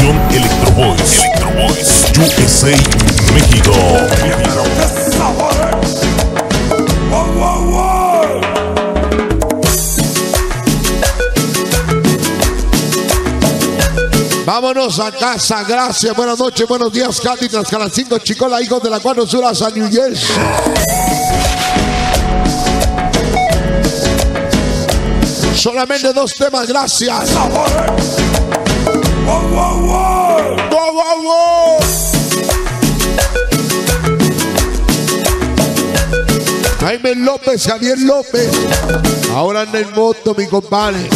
Organización Electro Boys USA, México. Vámonos a casa, gracias, buenas noches, buenos días, Katy, Tlaxcala 5, Chicola, hijos de la 4 Sur, a New Jersey. Solamente 2 temas, gracias. Wow, wow, wow. Wow, wow, wow. Jaime López, Javier López. Ahora anda en moto, mi compadre.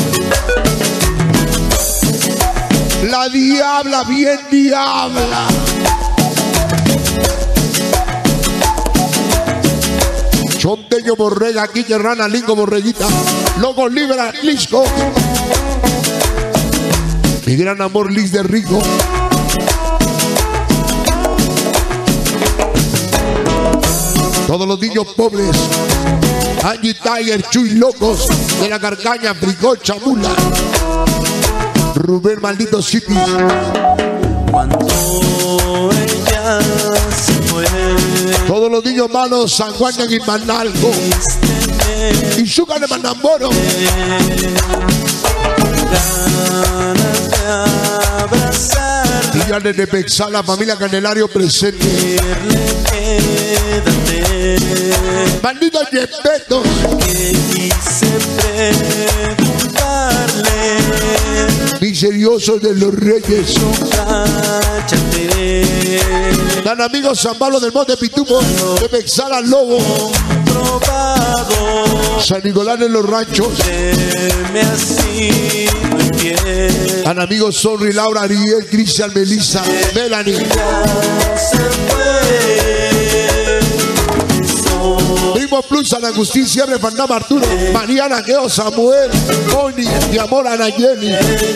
La diabla, bien diabla. Chonteño, Borrega, Quique, Rana, Lingo, Borreguita. Loco, Libra, Lisco. Mi gran amor, Liz de Rico. Todos los niños pobres. Angie Tiger, Chuy Locos. De la Carcaña, Fricó, Chamula. Rubén Maldito City. Cuando ella se fue, todos los niños malos, San Juan de Guimanalco. Y Zucca de Manamboro. Niñas de Pexal, la familia Candelario presente. Maldito Yepeto. Miseriosos de los Reyes. Tan amigos San Pablo del Monte Pitumo, de Pexala Lobo, San Nicolás de los Ranchos. Tan amigos Sonri, Laura, Ariel, Cristian, Melissa, Melanie. Primo Plus, San Agustín, Sierra, Fernando, Arturo, Mariana, Geo, Samuel, Tony, mi amor, Anayeli.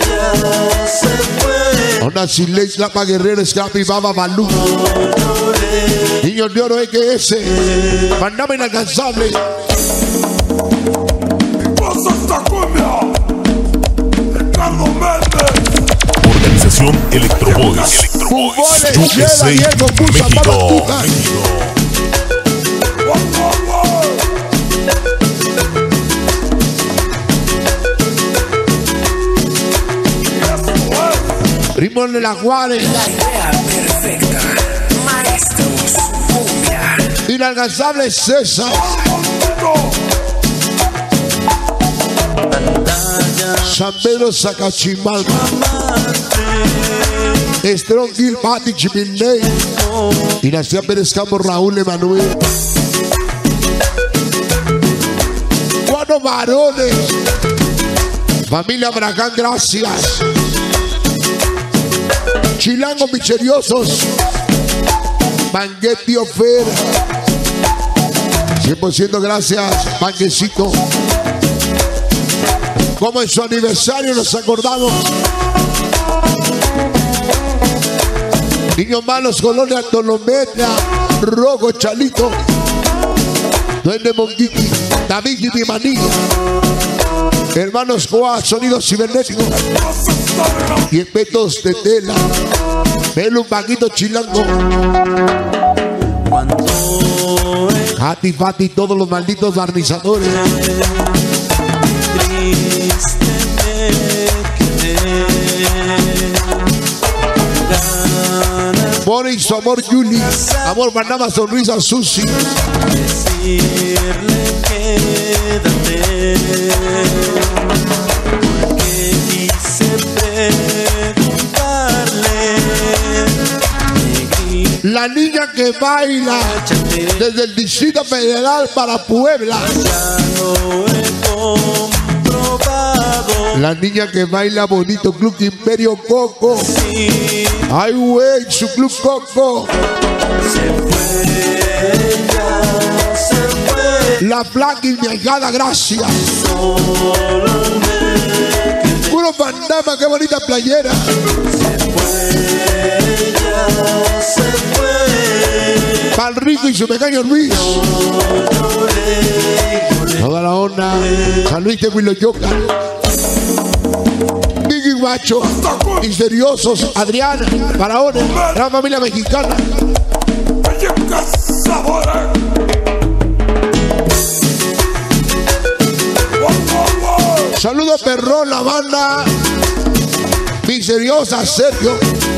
Ona Silex, Lapa Guerrero, Scrappy, Baba, Balú. Niños de Oro, EQS, Mandame Inalcanzable. Organización Electro Boys USA, México. Primo de la Juárez. La idea perfecta. Maestros Cumbia. Inalcanzable César. San Pedro Sacachimal. Strong Gil Pati Chimindey. Dinastía Pérez Campos, Raúl Emanuel. 4 varones. Familia Bragán, gracias. Chilangos misteriosos. Banguetti Ofer. 100% gracias, Banquecito. Como en su aniversario nos acordamos. Niños malos, Colonia Tolometra, Rojo, Chalito, Duende Monguiqui, David y Manilla. Hermanos Joa, Sonido Cibernético. Y espetos de tela. Pelo un vaquito chilango. Hati Fati, todos los malditos barnizadores. Boris, su amor Juli. Amor Panama, sonrisa Susi. La niña que baila desde el Distrito Federal para Puebla. La niña que baila bonito, Club Imperio Coco. Ay, güey, su Club Coco. La flaca y mi ahijada, gracias. Puro Pandama, qué bonita playera. Pal Rico y su pequeño Luis. Toda la onda. San Luis de Huiloyoca. Biggie Macho, Misteriosos, Adrián, Faraones, Gran Familia Mexicana. Saludos Perrón, la banda Misteriosa, Sergio,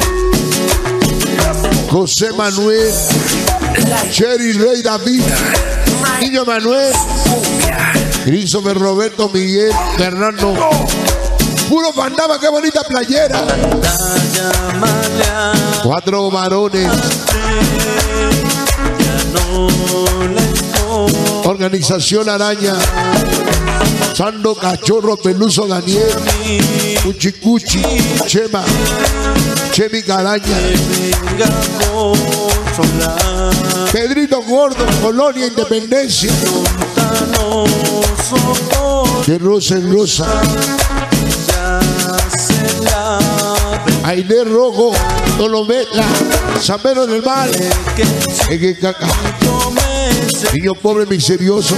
José Manuel, Cherry Rey David, Niño Manuel, Christopher Roberto, Miguel, Fernando. Puro Bandama, qué bonita playera. 4 varones. Organización Araña. Sando Cachorro, Peluso Daniel, Cuchicuchi, Chema, Chemi Caraña, Pedrito Gordo, Colonia Independencia, de Rosa en Rosa, Aide Rojo, Dolometa, San Pedro del Mar, Egecaca, Niño Pobre Misterioso,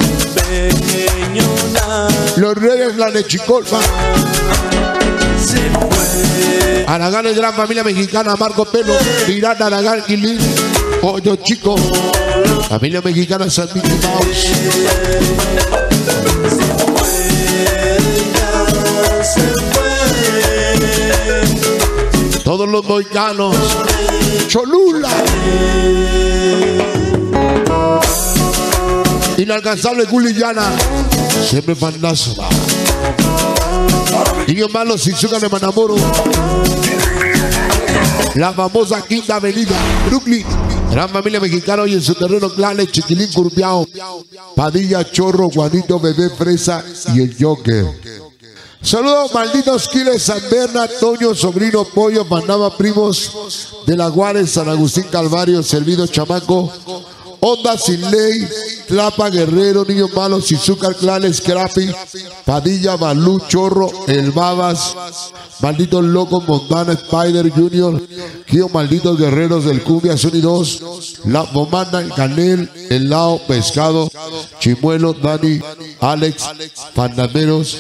Los Reyes, la Nechicolpa, Aragán, el Gran Familia Mexicana, Marco Pelo, Irán, Aragán, Quilín, Pollo Chico, Familia Mexicana, San Mickey Mouse, todos los moicanos, Cholula, Inalcanzable Gulillana, siempre fandazo. Niños malos, Shizuka de Manamoro, la famosa Quinta Avenida, Brooklyn, Gran Familia Mexicana, hoy en su terreno, Clanes, Chiquilín, Curpiao, Padilla, Chorro, Juanito, Bebé, Fresa y el Joker. Saludos, malditos Quiles, San Berna, Toño, Sobrino, Pollo, Mandaba, Primos de la Juárez, San Agustín, Calvario, Servido, Chamaco, Onda Sin Ley, Tlapa, Guerrero, Niños Malos, Shizuka, Clanes, Scrappy, Padilla, Balú, Chorro, El Babas, Malditos Locos, Montana, Spider Junior, Kio, Malditos Guerreros del Cumbia, Sony 2, La Bomanda, El Canel, El Lao, Pescado, Chimuelo, Dani, Alex, Pandameros.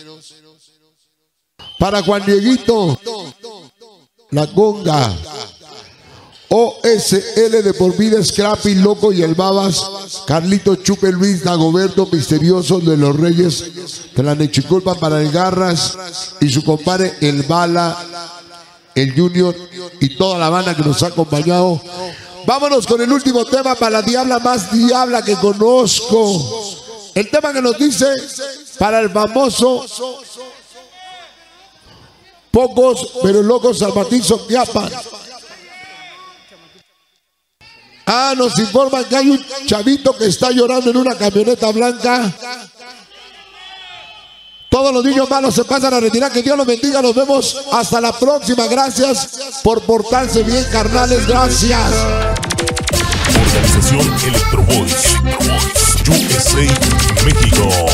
Para Juan Dieguito, La Conga, OSL de por vida, Scrappy, Loco y El Babas, Carlito, Chupe, Luis, Dagoberto, Misterioso de los Reyes, Tlanechicolpa para el Garras y su compadre El Bala, el Junior y toda la banda que nos ha acompañado. Vámonos con el último tema para la diabla más diabla que conozco. El tema que nos dice para el famoso Pocos pero Locos Salvatizo Quiapan. Nos informan que hay un chavito que está llorando en una camioneta blanca. Todos los niños malos se pasan a retirar. Que Dios los bendiga. Nos vemos hasta la próxima. Gracias por portarse bien, carnales. Gracias. Organización Electro Boys, USA, México.